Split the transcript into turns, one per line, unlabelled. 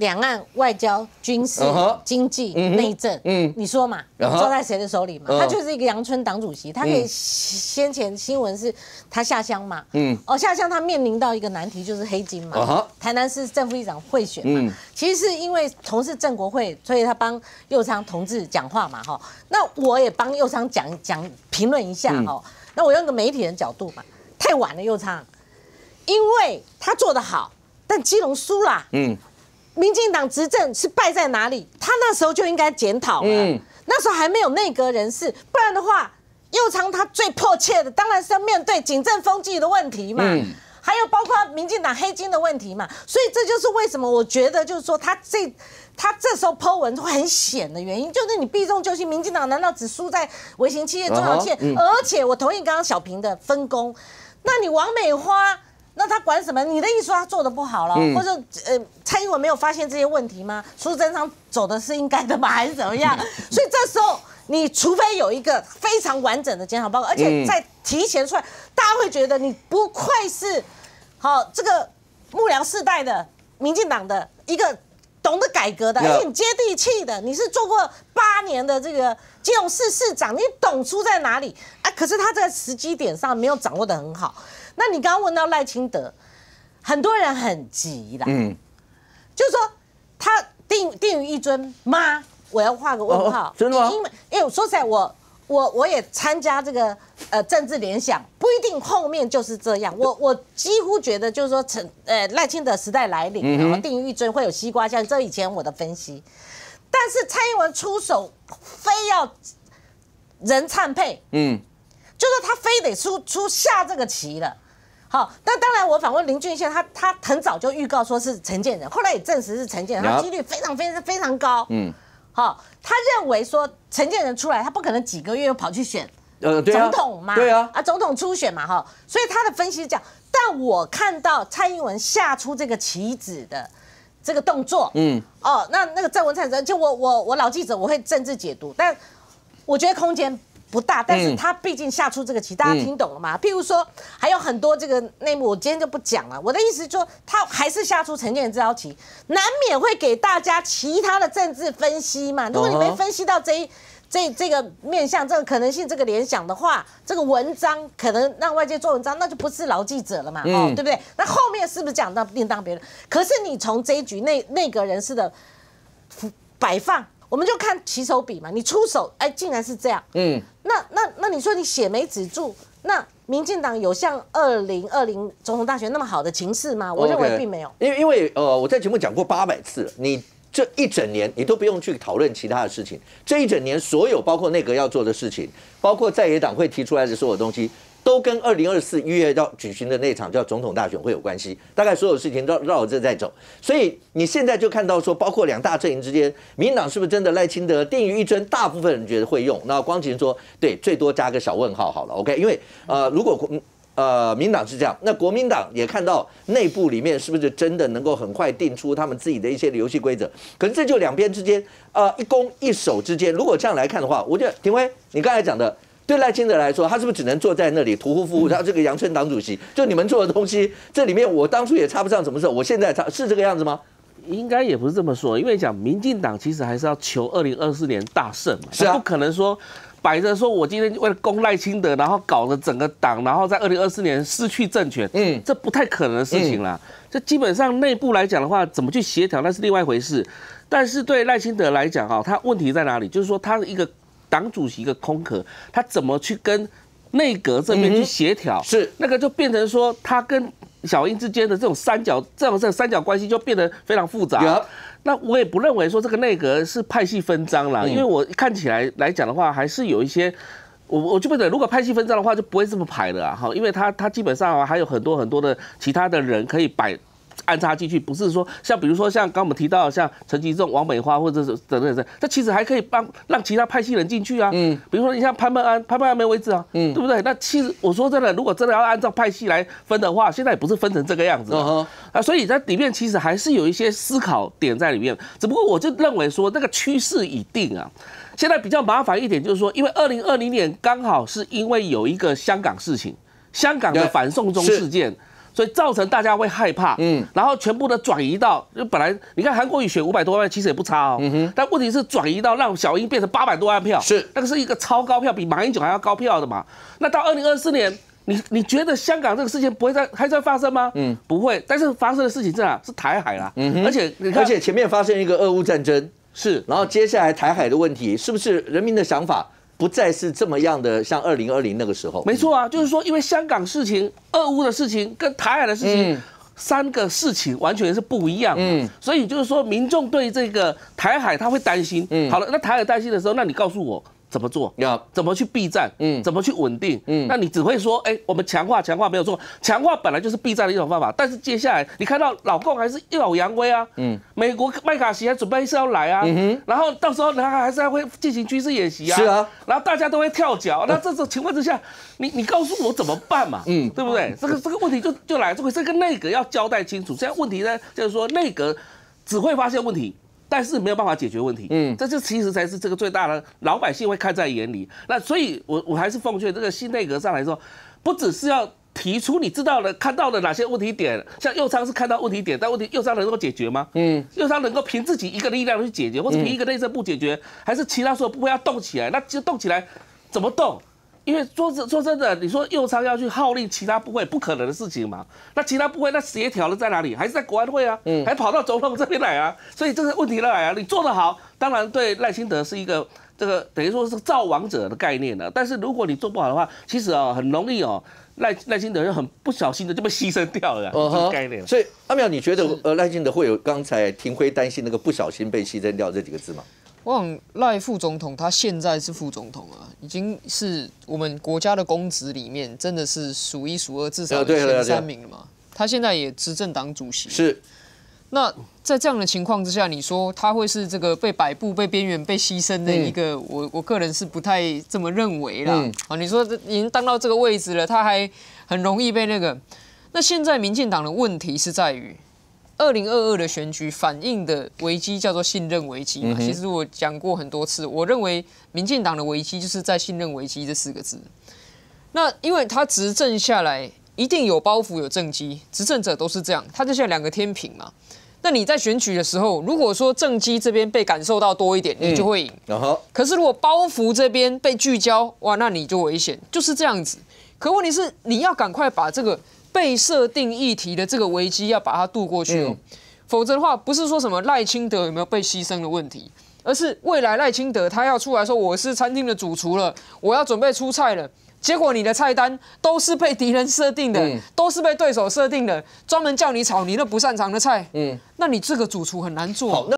两岸外交、军事、经济、内政，你说嘛，交在谁的手里嘛？他就是一个阳春党主席，他可以先前新闻是他下乡嘛，下乡他面临到一个难题就是黑金嘛，台南市正副议长贿选嘛，其实是因为从事正国会，所以他帮右昌同志讲话嘛，哈，那我也帮右昌讲评论一下哈，那我用个媒体人角度嘛，太晚了右昌，因为他做得好，但基隆输啦，民进党执政是败在哪里？他那时候就应该检讨了。那时候还没有内阁人士，不然的话，右昌他最迫切的当然是要面对警政风纪的问题嘛，还有包括民进党黑金的问题嘛。所以这就是为什么我觉得就是说他这时候po文会很险的原因，就是你避重就轻，民进党难道只输在微型企业、中小企业？而且我同意刚刚小平的分工，那你王美花。那他管什么？你的意思说他做的不好了，或者蔡英文没有发现这些问题吗？苏贞昌走的是应该的吗？还是怎么样？所以这时候你除非有一个非常完整的检讨报告，而且在提前出来，大家会觉得你不愧是这个幕僚世代的民进党的一个懂得改革的，而且你接地气的，你是做过8年的这个基隆市市长，你懂出在哪里啊？可是他在时机点上没有掌握得很好。那你刚刚问到赖清德，很多人很急啦，就是说他定于一尊吗？我要画个问号，
真的吗？
因为我说实在，我也参加这个政治联想，不一定后面就是这样。我几乎觉得就是说赖清德时代来临，然后定于一尊会有西瓜酱，这以前我的分析。但是蔡英文出手非要人灿配，就说他非得出下这个棋了。好，那当然，我访问林俊宪，他很早就预告说是陈建仁，后来也证实是陈建仁，他几率非常高。好，他认为说陈建仁出来，他不可能几个月又跑去选总统嘛，
对啊，
总统初选嘛，哈，所以他的分析是这样。但我看到蔡英文下出这个棋子的这个动作，那个郑文灿，就我老记者，我会政治解读，但我觉得空间不大，但是他毕竟下出这个棋，大家听懂了吗？譬如说，还有很多这个内幕，我今天就不讲了。我的意思是说，他还是下出陈建仁这招棋，难免会给大家其他的政治分析嘛。如果你没分析到这个面向、这个可能性、这个联想的话，这个文章可能让外界做文章，那就不是老记者了嘛，对不对？那后面是不是讲到另当别论？可是你从这一局内阁人士的摆放。我们就看起手比嘛，你出手，竟然是这样，那你说你血没止住，那民进党有像2020总统大选那么好的情势吗？我认为并没有，
因为我在节目讲过800次了，你这一整年你都不用去讨论其他的事情，这一整年所有包括内阁要做的事情，包括在野党会提出来的所有东西。都跟20241月要举行的那场叫总统大选会有关系，大概所有事情都绕着这在走，所以你现在就看到说，包括2大阵营之间，民进党是不是真的赖清德定于一尊？大部分人觉得会用，那光芹说对，最多加个小问号好了 ，OK？ 因为如果民党是这样，那国民党也看到内部里面是不是真的能够很快定出他们自己的一些游戏规则？可是这就两边之间一攻一守之间，如果这样来看的话，我觉得廷辉你刚才讲的。对赖清德来说，他是不是只能坐在那里屠夫服务？他这个阳春党主席，就你们做的东西，这里面我当初也插不上什么事，我现在插是这个样子吗？
应该也不是这么说，因为讲民进党其实还是要求2024年大胜嘛，
是啊，
不可能说摆着说我今天为了攻赖清德，然后搞了整个党，然后在2024年失去政权，这不太可能的事情啦。这基本上内部来讲的话，怎么去协调那是另外一回事。但是对赖清德来讲哈，他问题在哪里？就是说他一个党主席一个空壳，他怎么去跟内阁这边去协调？是那个就变成说，他跟小英之间的这种三角关系就变得非常复杂。那我也不认为说这个内阁是派系分赃啦，因为我看起来讲的话，还是有一些。我就不得，如果派系分赃的话，就不会这么排了啊！哈，因为他基本上还有很多的其他的人可以安插进去，不是说比如说像刚我们提到像陈吉仲、王美花或者是等，这其实还可以让其他派系人进去啊。比如说你像潘孟安没位置啊，对不对？那其实我说真的，如果真的要按照派系来分的话，现在也不是分成这个样子所以在里面其实还是有一些思考点在里面。只不过我就认为说那个趋势已定啊。现在比较麻烦一点就是说，因为2020年刚好是因为有一个香港事情，香港的反送中事件。 所以造成大家会害怕，然后全部的转移到，就本来你看韩国瑜选500多万，其实也不差哦，但问题是转移到让小英变成800多万票，
是
那个是一个超高票，比马英九还要高票的嘛。那到2024年，你觉得香港这个事情不会还在发生吗？不会，但是发生的事情是哪？是台海啦，而且你看，
而且前面发生一个俄乌战争，
是，
然后接下来台海的问题，是不是人民的想法？不再是这么样的，像2020那个时候。
没错啊，就是说，因为香港事情、俄乌的事情跟台海的事情，3个事情完全是不一样。所以就是说，民众对这个台海他会担心。好了，那台海担心的时候，那你告诉我怎么做？怎么去避战？怎么去稳定？那你只会说，我们强化没有错，强化本来就是避战的一种方法。但是接下来你看到老共还是一有扬威啊，美国麦卡锡还准备是要来啊，然后到时候他还是会进行军事演习啊，
是啊，
然后大家都会跳脚，那这种情况之下，你告诉我怎么办嘛？对不对？这个问题就来，这个内阁要交代清楚。现在问题呢，就是说内阁只会发现问题。但是没有办法解决问题，这就其实才是这个最大的老百姓会看在眼里。那所以我还是奉劝这个新内阁上来说，不只是要提出你知道的、看到的哪些问题点，像右昌是看到问题点，但问题右昌能够解决吗？右昌能够凭自己一个力量去解决，或者凭一个内政部解决，还是其他所有部会要动起来？那就动起来怎么动？因为说真的，你说右昌要去号令其他部会，不可能的事情嘛。那其他部会那协调的在哪里？还是在国安会啊？还跑到总统这边来啊？所以这个问题来啊，你做得好，当然对赖清德是一个这个等于说是造王者的概念了。但是如果你做不好的话，其实很容易赖清德就很不小心的就被牺牲掉了，这个概念。
所以阿苗，你觉得赖清德会有刚才廷辉担心那个不小心被牺牲掉这几个字吗？
我想赖副总统他现在是副总统啊，已经是我们国家的公职里面真的是数1数2，至少前3名了嘛。他现在也执政党主席。
是。
那在这样的情况之下，你说他会是这个被摆布、被边缘、被牺牲的一个？我个人是不太这么认为啦。你说已经当到这个位置了，他还很容易被那个？那现在民进党的问题是在于。2022的选举反映的危机叫做信任危机嘛，其实我讲过很多次，我认为民进党的危机就是在信任危机这4个字。那因为他执政下来一定有包袱有政绩，执政者都是这样，他就像2个天平嘛。那你在选举的时候，如果说政绩这边被感受到多一点，你就会赢。可是如果包袱这边被聚焦，哇，那你就危险，就是这样子。可问题是你要赶快把这个。被设定议题的这个危机要把它渡过去哦，否则的话不是说什么赖清德有没有被牺牲的问题，而是未来赖清德他要出来说我是餐厅的主厨了，我要准备出菜了，结果你的菜单都是被敌人设定的，都是被对手设定的，专门叫你炒你那不擅长的菜，那你这个主厨很难做。